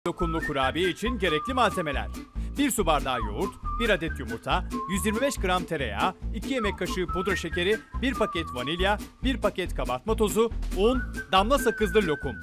Lokumlu kurabiye için gerekli malzemeler: 1 su bardağı yoğurt, 1 adet yumurta, 125 gram tereyağı, 2 yemek kaşığı pudra şekeri, 1 paket vanilya, 1 paket kabartma tozu, un, damla sakızlı lokum.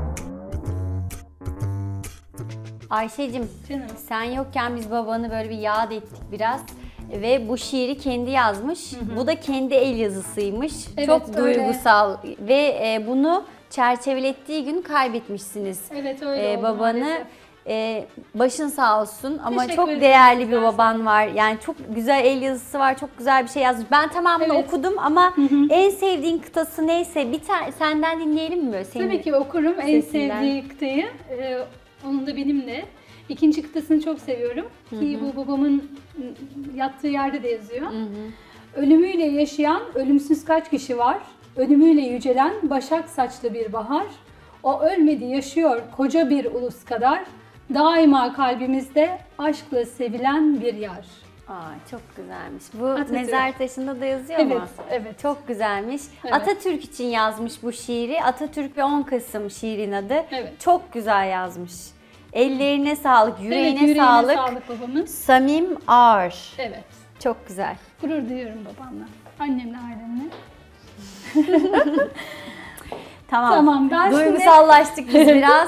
Ayşe'cim, sen yokken biz babanı böyle bir yad ettik biraz. Ve bu şiiri kendi yazmış. Bu da kendi el yazısıymış. Evet, çok öyle. duygusal ve bunu çerçevelettiği gün kaybetmişsiniz. Evet, öyle oldu babanı. maalesef. Başın sağ olsun ama Teşekkür çok ederim. değerli bir baban var. Yani çok güzel el yazısı var, çok güzel bir şey yazmış. Ben tamamını Evet. okudum ama en sevdiğin kıtası neyse bir tane senden dinleyelim mi böyle? Senin Tabii ki okurum en sesinden. sevdiği kıtayı. Onun da benimle. İkinci kıtasını çok seviyorum. Ki bu babamın yattığı yerde de yazıyor. Ölümüyle yaşayan ölümsüz kaç kişi var? Ölümüyle yücelen başak saçlı bir bahar. O ölmedi yaşıyor koca bir ulus kadar. Daima kalbimizde aşkla sevilen bir yar. Çok güzelmiş. Bu Atatürk. mezar taşında da yazıyor Evet, mu? evet. Çok güzelmiş. Evet. Atatürk için yazmış bu şiiri. Atatürk ve 10 Kasım şiirin adı. Evet. Çok güzel yazmış. Ellerine sağlık, yüreğine, Evet, yüreğine sağlık. sağlık babamın. Samim Ağır. Evet. Çok güzel. Gurur duyuyorum babamla. Annemle, ailemle. Tamam, ben şimdi- Duygusallaştık biz biraz.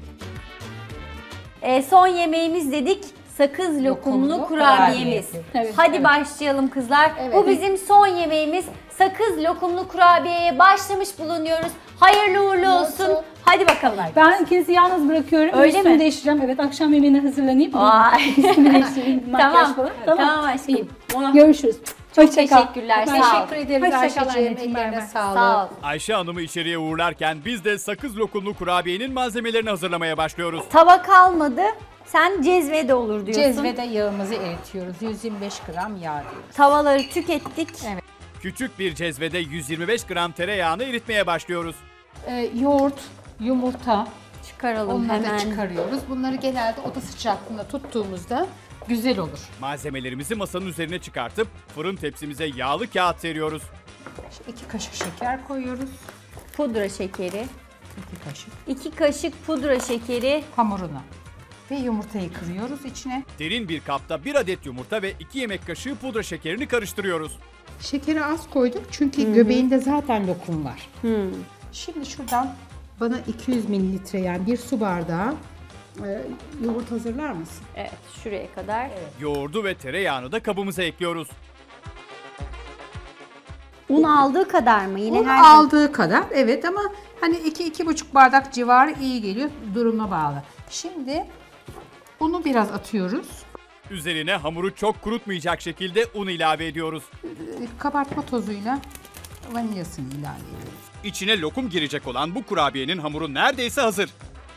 Son yemeğimiz dedik. Sakız lokumlu kurabiyemiz. Evet, Hadi evet. başlayalım kızlar. Evet. Bu bizim son yemeğimiz. Sakız lokumlu kurabiyeye başlamış bulunuyoruz. Hayırlı uğurlu olsun. Hadi bakalım. Ben ikinizi yalnız bırakıyorum. Öyle Üstümü mi? değiştireceğim. Evet, akşam yemeğine hazırlanayım. Vay. Üstümü değiştireyim. Makyaj Tamam. falan. Tamam aşkım. İyi. Görüşürüz. Çok teşekkürler. Sağ ol. Teşekkür ederiz Hoşça kal Ayşe'ciğim. anneciğim, bay Ellerine bay. sağlık. Sağ ol. Ayşe Hanım'ı içeriye uğurlarken biz de sakız lokumlu kurabiyenin malzemelerini hazırlamaya başlıyoruz. Tava kalmadı. Sen cezve de olur diyorsun. Cezvede yağımızı eritiyoruz. 125 gram yağ diyoruz. Tavaları tükettik. Evet. Küçük bir cezvede 125 gram tereyağını eritmeye başlıyoruz. Yoğurt, yumurta, Çıkaralım onları da hemen. çıkarıyoruz. Bunları genelde oda sıcaklığında tuttuğumuzda güzel olur. Malzemelerimizi masanın üzerine çıkartıp fırın tepsimize yağlı kağıt seriyoruz. 2 kaşık şeker koyuyoruz. Pudra şekeri. 2 kaşık 2 kaşık pudra şekeri. hamuruna. Ve yumurtayı kırıyoruz içine. Derin bir kapta 1 adet yumurta ve 2 yemek kaşığı pudra şekerini karıştırıyoruz. Şekeri az koyduk çünkü göbeğinde zaten lokum var. Şimdi şuradan bana 200 mililitre yani 1 su bardağı yoğurt hazırlar mısın? Evet, şuraya kadar. Yoğurdu ve tereyağını da kabımıza ekliyoruz. Un aldığı kadar mı? Yine Un her aldığı kadar evet ama hani 2-2,5 bardak civarı iyi geliyor duruma bağlı. Şimdi unu biraz atıyoruz. Üzerine hamuru çok kurutmayacak şekilde un ilave ediyoruz. Kabartma tozuyla vanilyasını ilave ediyoruz. İçine lokum girecek olan bu kurabiyenin hamuru neredeyse hazır.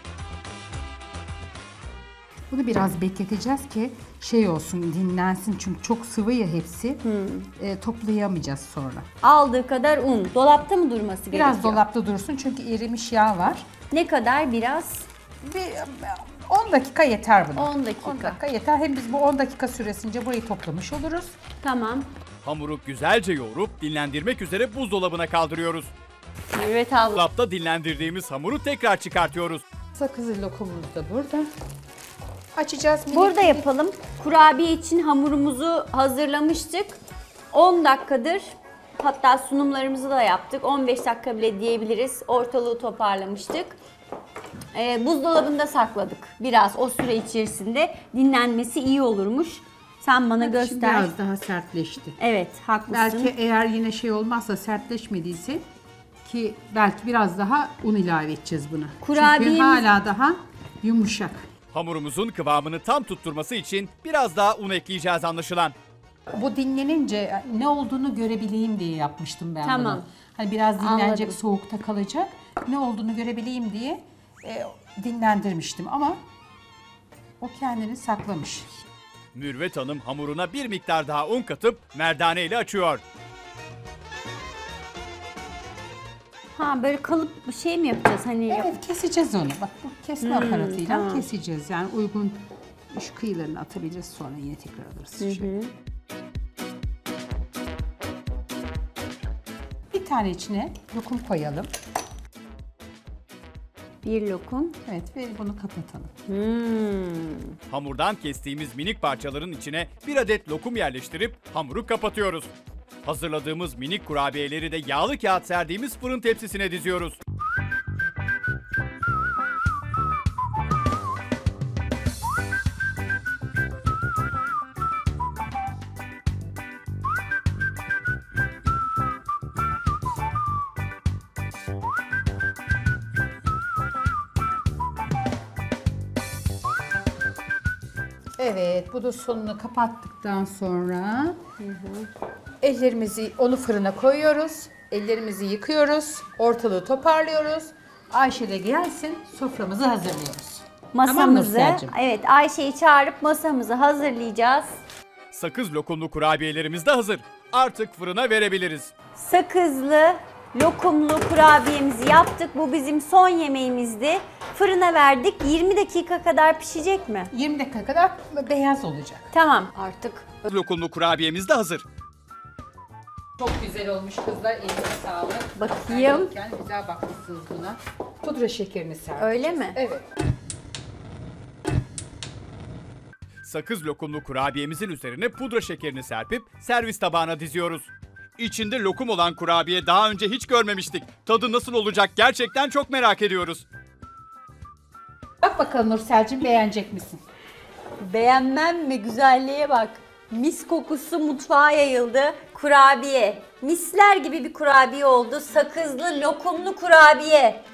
Bunu biraz bekleteceğiz ki şey olsun dinlensin çünkü çok sıvı ya hepsi. Toplayamayacağız sonra. aldığı kadar un. Dolapta mı durması gerekiyor? Biraz dolapta dursun çünkü erimiş yağ var. Ne kadar? Biraz. Bir 10 dakika yeter buna. 10 dakika. 10 dakika yeter. Hem biz bu 10 dakika süresince burayı toplamış oluruz. Tamam. Hamuru güzelce yoğurup dinlendirmek üzere buzdolabına kaldırıyoruz. Evet abla. Dolapta dinlendirdiğimiz hamuru tekrar çıkartıyoruz. Sakızı lokumumuz da burada. Açacağız. Burada yapalım. Kurabiye için hamurumuzu hazırlamıştık. 10 dakikadır, hatta sunumlarımızı da yaptık. 15 dakika bile diyebiliriz. Ortalığı toparlamıştık. Buzdolabında sakladık. Biraz o süre içerisinde dinlenmesi iyi olurmuş. Sen bana Şimdi göster. biraz daha sertleşti. Evet, haklısın. Belki eğer yine şey olmazsa sertleşmediyse ki belki biraz daha un ilave edeceğiz buna. Çünkü Kurabiyemiz- hala daha yumuşak. Hamurumuzun kıvamını tam tutturması için biraz daha un ekleyeceğiz anlaşılan. Bu dinlenince ne olduğunu görebileyim diye yapmıştım ben Tamam. bunu. Hani biraz dinlenecek, Anladım. soğukta kalacak. Ne olduğunu görebileyim diye dinlendirmiştim ama o kendini saklamış. Mürvet Hanım hamuruna bir miktar daha un katıp merdane ile açıyor. Böyle kalıp bir şey mi yapacağız? Hani Evet keseceğiz onu. Bak bu kesme aparatıyla tamam. keseceğiz. Yani uygun şu kıyılarını atabiliriz sonra yine tekrar alırız. Şöyle. Bir tane içine lokum koyalım. Bir lokum. Evet ve bunu kapatalım. Hamurdan kestiğimiz minik parçaların içine bir adet lokum yerleştirip hamuru kapatıyoruz. Hazırladığımız minik kurabiyeleri de yağlı kağıt serdiğimiz fırın tepsisine diziyoruz. Evet, bu da sonunu kapattıktan sonra ellerimizi onu fırına koyuyoruz. Ellerimizi yıkıyoruz. Ortalığı toparlıyoruz. Ayşe de gelsin, soframızı hazırlıyoruz. Tamam mı Masamızı, Nursel'cim? evet, Ayşe'yi çağırıp masamızı hazırlayacağız. Sakız lokumlu kurabiyelerimiz de hazır. Artık fırına verebiliriz. Sakızlı, lokumlu kurabiyemizi yaptık. Bu bizim son yemeğimizdi. Fırına verdik. 20 dakika kadar pişecek mi? 20 dakika kadar beyaz olacak. Tamam. Artık Lokumlu kurabiyemiz de hazır. Çok güzel olmuş kızlar. Eline sağlık. bakayım. Yani güzel bakmışsınız buna. Pudra şekerini serpeceğiz. Öyle mi? Evet. Sakız lokumlu kurabiyemizin üzerine pudra şekerini serpip servis tabağına diziyoruz. İçinde lokum olan kurabiye daha önce hiç görmemiştik. Tadı nasıl olacak gerçekten çok merak ediyoruz. Bak bakalım Nursel'cim, beğenecek misin? Beğenmem mi? Güzelliğe bak. Mis kokusu mutfağa yayıldı. Kurabiye. Misler gibi bir kurabiye oldu. Sakızlı, lokumlu kurabiye.